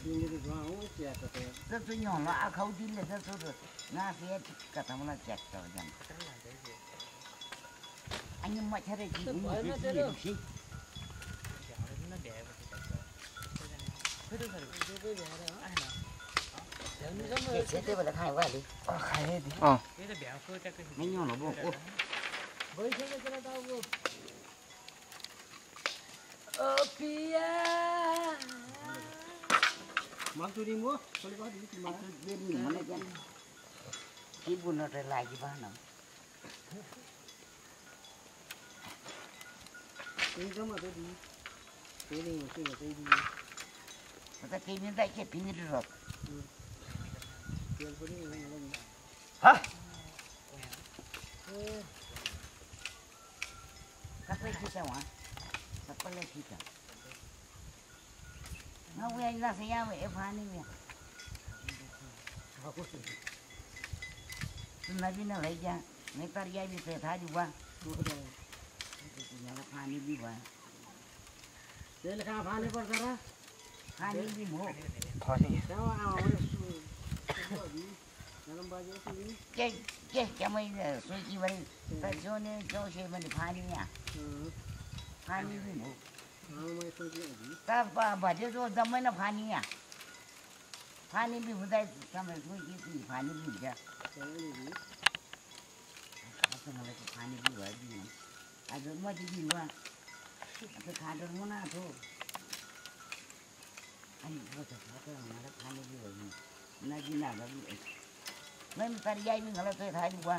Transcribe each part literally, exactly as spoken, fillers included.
rất tôi nhỏ nó ăn khâu chín là rất tôi được nga phía cả thằng là chẹt rồi dần anh em mọi thứ đây chỉ cũng một cái gì xí sẽ thế mà khai quá đi khai hết đi ờ mấy nhỏ nó buồn với thế cái nó đau luôn ờ pia mang tôi đi mua tôi đi bắt đi tìm mang tôi đi mua này chân chỉ buồn nó lại gì ba nào cái đó mà tôi đi cái này mà tôi đi ta cái miếng đại cái pin rồi hả các cái gì sao hả các cái gì sao nó về ra xây nhà về phá đi về nó đi nó lấy ra mấy cái gì bị phê thái đi qua nó phá đi đi qua đây là cái phá đi qua ra phá đi đi mua phá đi cái cái cái mấy suy nghĩ vậy ta cho nên cho xe mình phá đi nha phá đi đi mua ta bà bà chứ tôi tao mới nó phá đi nha phá đi đi một tay tao mới suy nghĩ gì phá đi đi chứ tao nói là phá đi đi vậy đi à rồi mà đi đi qua cái khá được muốn nào thôi anh có thể có cái nào đó phá đi đi vậy nó đi nào đó bị mấy người ta dây mình là tôi thấy đi qua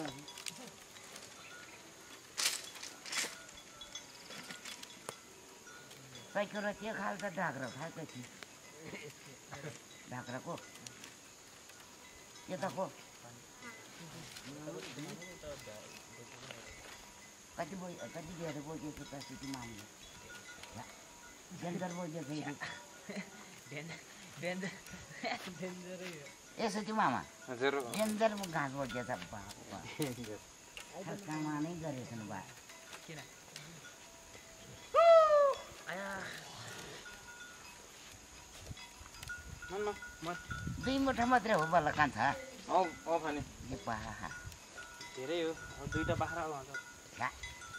cái cái kia khai ta đạc rồi khai cái gì đạc rồi cô cái ta cô cái gì vậy cái gì vậy rồi cô cái ta xịt mắm gender वो जो है gender gender gender ये सच्ची मामा जरूर gender वो घास वो जैसा बाप हर काम आने करे सन बात क्या आया मन मन मन दुई मुठा मात्रै हो बल्ल कान्छ औ औ भने यो बाहा धेरै हो दुईटा बाख्रा हुन्छ ला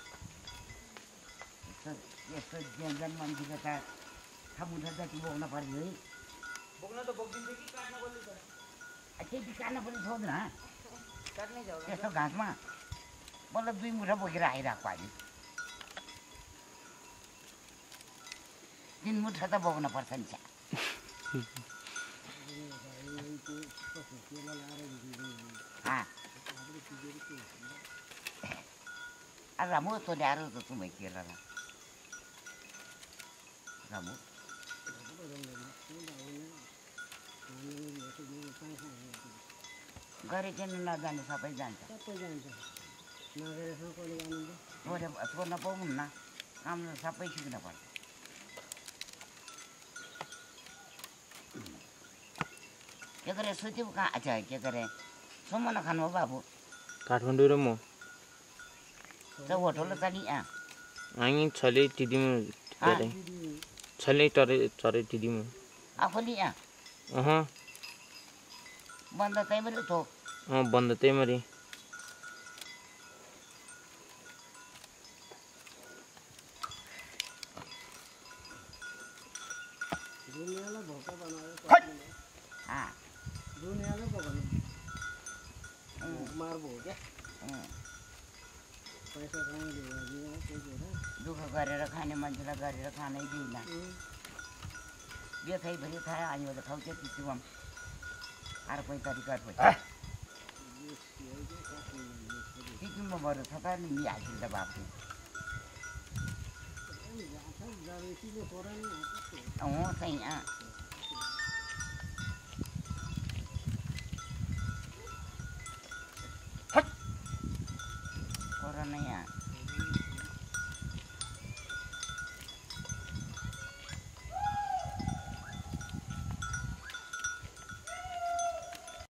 यस्तो जन मान्छेको त समुद्र जति बोक्न पर्यो है बोक्न त बोक्दिन्छ कि काट्न पर्ने छ त्यति काट्न पनि सक्दैन काट्नै छ यस्तो घाँसमा मतलब दुई मुठा बोकेर आइरहेको अहिले तीन मुठा त बोक्न पर्छ नि Ramu tu dia harus tu semua kira lah. Ramu. Gari jenis naga ni siapa yang janta? Siapa yang janta? Naga ni siapa yang janta? Oh dia, tu nak pun na, kamu siapa yang sih dapat? Kita kere suci bukan aja, kita kere. Semua nak kan babu. Kathmandu र म त hotel तनी आ आइ छले टिदिम गरे छले टरे टरे टिदिम आफुली आ अह बन्द तै मरे थो अ बन्द तै मरे दुनियाला भोका बनायो हा दुनियाला भोका मार्बो क्या पैसा कहाँ दुःख गरेर खाने मान्छेलाई गरेर खानै दिँदैन यो थाइ भरि थाहा आयो त खाउ चाहिँ चिचुम आर कोही तरिका खोइ चिचुममा बरु छ त नि मिहाल्छन् त बाबु अँ चाहिँ